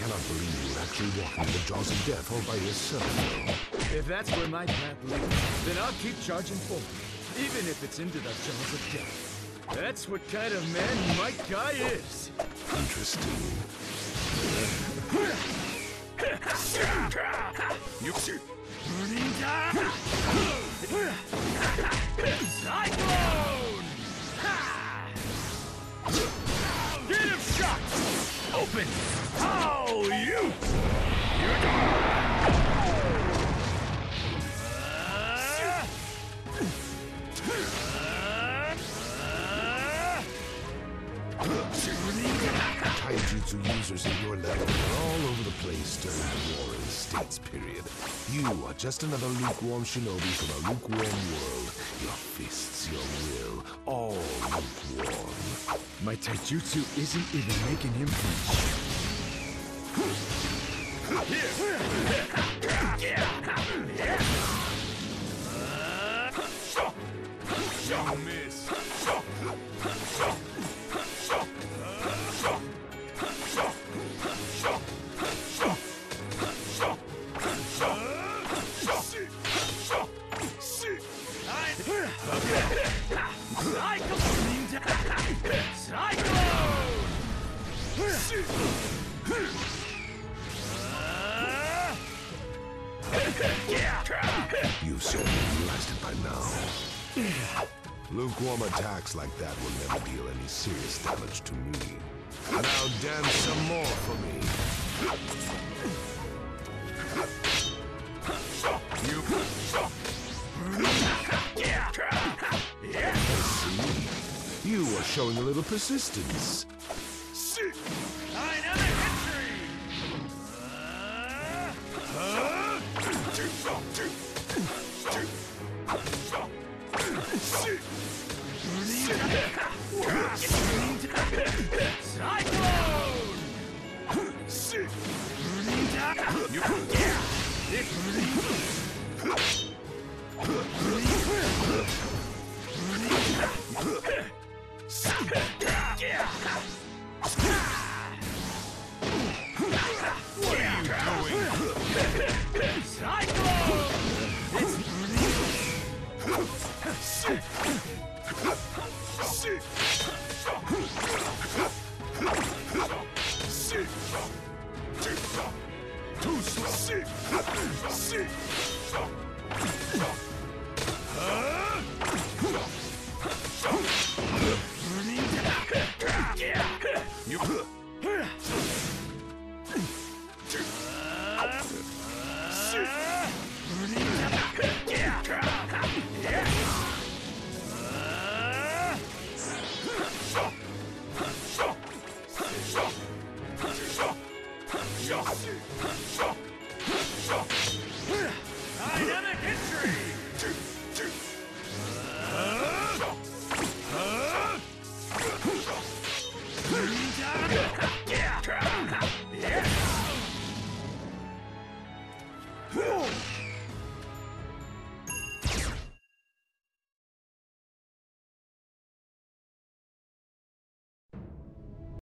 cannot believe you actually walking in the jaws of death all by yourself. If that's where my path leads, then I'll keep charging forward, even if it's into the jaws of death. That's what kind of man my guy is. Interesting. Cyclone! Get him shot! Open! How you? You're done! Taijutsu users at your level are all over the place during the War in the States period. You are just another lukewarm shinobi from a lukewarm world. Your fists, your will, all lukewarm. My taijutsu isn't even making him flinch. You miss. You've certainly realized it by now. Lukewarm attacks like that will never deal any serious damage to me. Now dance some more for me. See? You are showing a little persistence. Another victory! See!